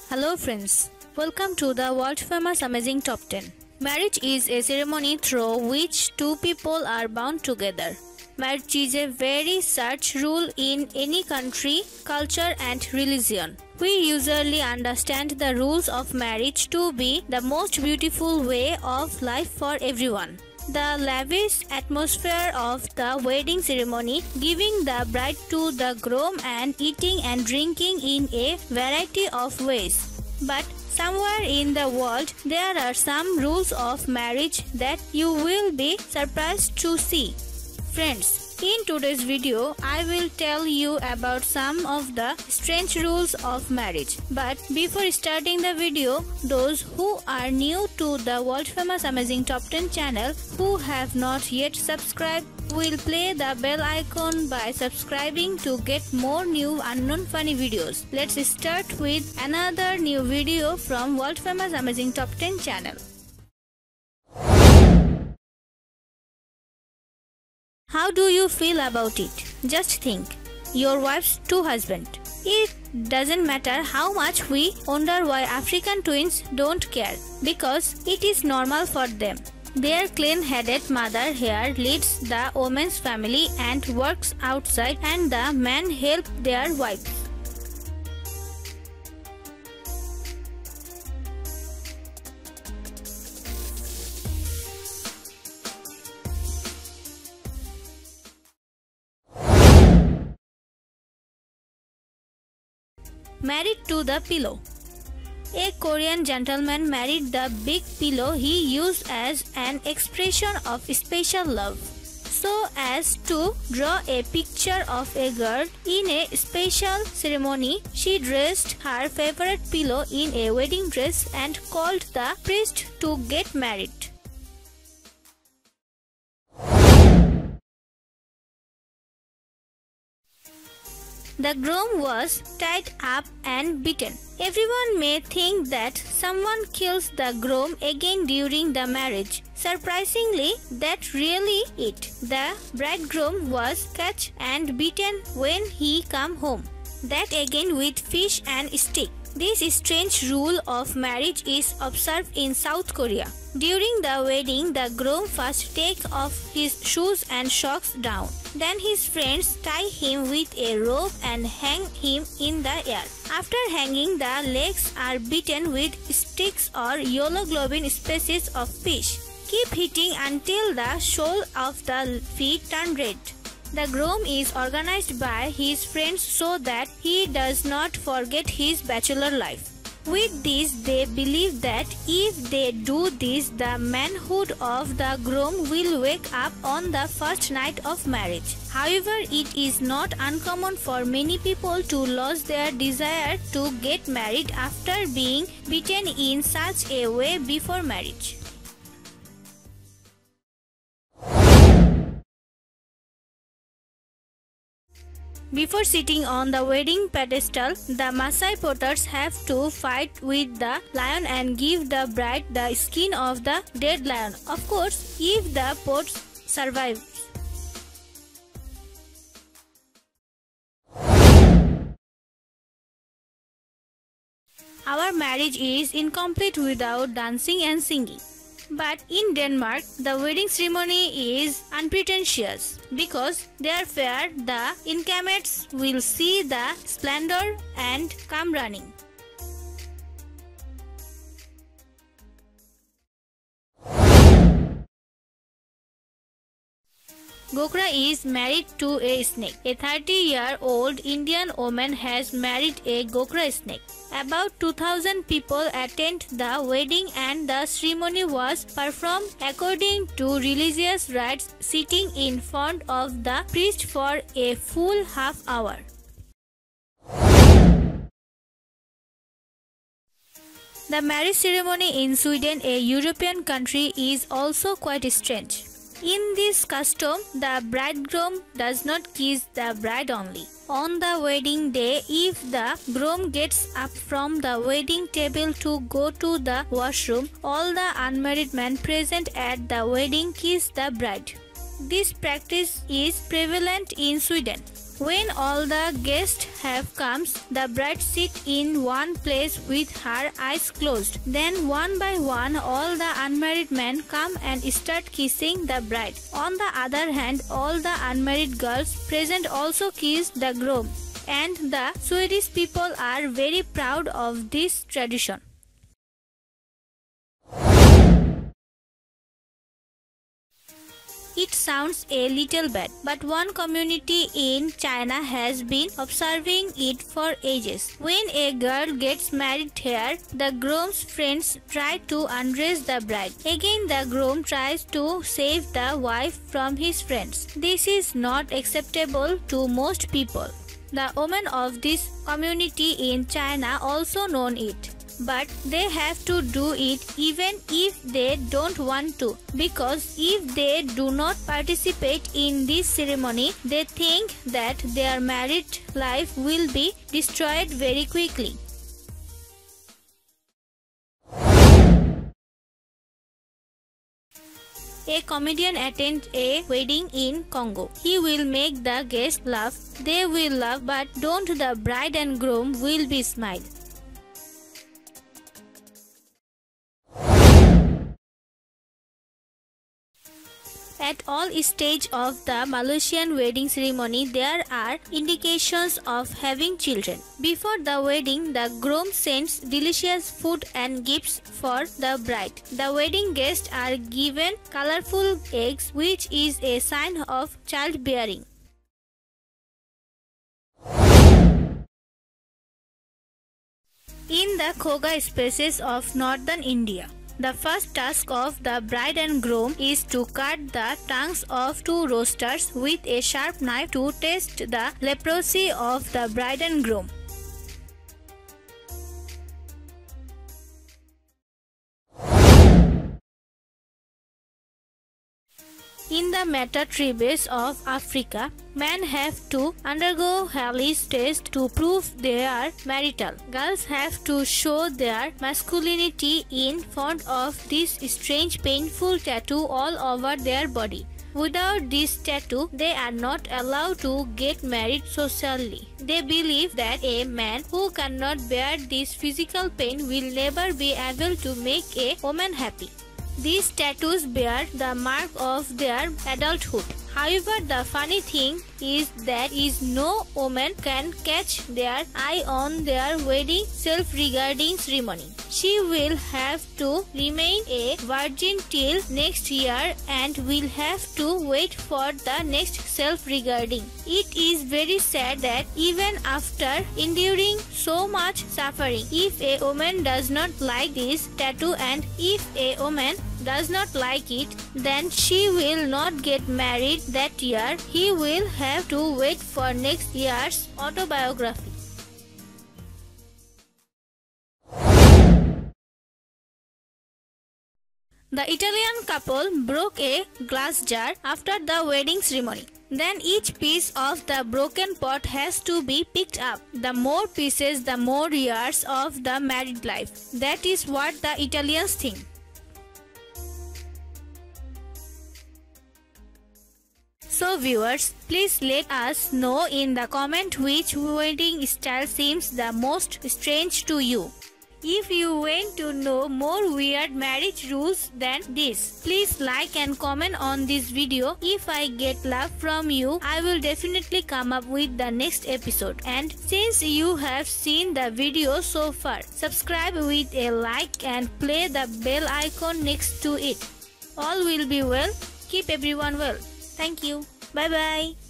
Hello friends, welcome to the world famous amazing top 10. Marriage is a ceremony through which two people are bound together. Marriage is a very such rule in any country, culture and religion. We usually understand the rules of marriage to be the most beautiful way of life for everyone. The lavish atmosphere of the wedding ceremony, giving the bride to the groom and eating and drinking in a variety of ways. But somewhere in the world, there are some rules of marriage that you will be surprised to see. Friends, in today's video, I will tell you about some of the strange rules of marriage. But before starting the video, those who are new to the world famous amazing top 10 channel who have not yet subscribed will play the bell icon by subscribing to get more new unknown funny videos. Let's start with another new video from world famous amazing top 10 channel. How do you feel about it? Just think, your wife's two husbands. It doesn't matter how much we wonder why African twins don't care, because it is normal for them. Their clean-headed mother here leads the woman's family and works outside, and the men help their wives. Married to the pillow. A Korean gentleman married the big pillow he used as an expression of special love, so as to draw a picture of a girl in a special ceremony. She dressed her favorite pillow in a wedding dress and called the priest to get married. The groom was tied up and beaten. Everyone may think that someone kills the groom again during the marriage. Surprisingly, that's really it. The bridegroom was catched and beaten when he came home. That again with fish and stick. This strange rule of marriage is observed in South Korea. During the wedding, the groom first takes off his shoes and socks down. Then his friends tie him with a rope and hang him in the air. After hanging, the legs are beaten with sticks or yellow glowing species of fish. Keep hitting until the sole of the feet turn red. The groom is organized by his friends so that he does not forget his bachelor life. With this, they believe that if they do this, the manhood of the groom will wake up on the first night of marriage. However, it is not uncommon for many people to lose their desire to get married after being beaten in such a way before marriage. Before sitting on the wedding pedestal, the Maasai potters have to fight with the lion and give the bride the skin of the dead lion. Of course, if the pot survives. Our marriage is incomplete without dancing and singing. But in Denmark, the wedding ceremony is unpretentious because there fear the intimates will see the splendor and come running. Gokra is married to a snake. A 30-year-old Indian woman has married a Gokra snake. About 2,000 people attend the wedding and the ceremony was performed according to religious rites, sitting in front of the priest for a full half hour. The marriage ceremony in Sweden, a European country, is also quite strange. In this custom, the bridegroom does not kiss the bride only. On the wedding day, if the groom gets up from the wedding table to go to the washroom, all the unmarried men present at the wedding kiss the bride. This practice is prevalent in Sweden. When all the guests have come, the bride sits in one place with her eyes closed. Then one by one all the unmarried men come and start kissing the bride. On the other hand, all the unmarried girls present also kiss the groom. And the Swedish people are very proud of this tradition. It sounds a little bad, but one community in China has been observing it for ages. When a girl gets married here, the groom's friends try to undress the bride. Again, the groom tries to save the wife from his friends. This is not acceptable to most people. The women of this community in China also know it. But they have to do it even if they don't want to, because if they do not participate in this ceremony, they think that their married life will be destroyed very quickly. A comedian attends a wedding in Congo. He will make the guests laugh. They will laugh, but don't the bride and groom will be smile. At all stages of the Malaysian wedding ceremony, there are indications of having children. Before the wedding, the groom sends delicious food and gifts for the bride. The wedding guests are given colorful eggs, which is a sign of childbearing. In the Khogha species of northern India, the first task of the bride and groom is to cut the tongues of two roosters with a sharp knife to test the leprosy of the bride and groom. In the Mata tribes of Africa, men have to undergo Halley's test to prove they are marital. Girls have to show their masculinity in front of this strange painful tattoo all over their body. Without this tattoo, they are not allowed to get married socially. They believe that a man who cannot bear this physical pain will never be able to make a woman happy. These tattoos bear the mark of their adulthood. However, the funny thing is that no woman can catch their eye on their wedding self-regarding ceremony. She will have to remain a virgin till next year and will have to wait for the next self-regarding. It is very sad that even after enduring so much suffering, if a woman does not like this tattoo and if a woman does not like it, then she will not get married that year. He will have to wait for next year's autobiography. The Italian couple broke a glass jar after the wedding ceremony. Then each piece of the broken pot has to be picked up. The more pieces, the more years of the married life. That is what the Italians think. So viewers, please let us know in the comment which wedding style seems the most strange to you. If you want to know more weird marriage rules than this, please like and comment on this video. If I get love from you, I will definitely come up with the next episode. And since you have seen the video so far, subscribe with a like and play the bell icon next to it. All will be well. Keep everyone well. Thank you. Bye bye.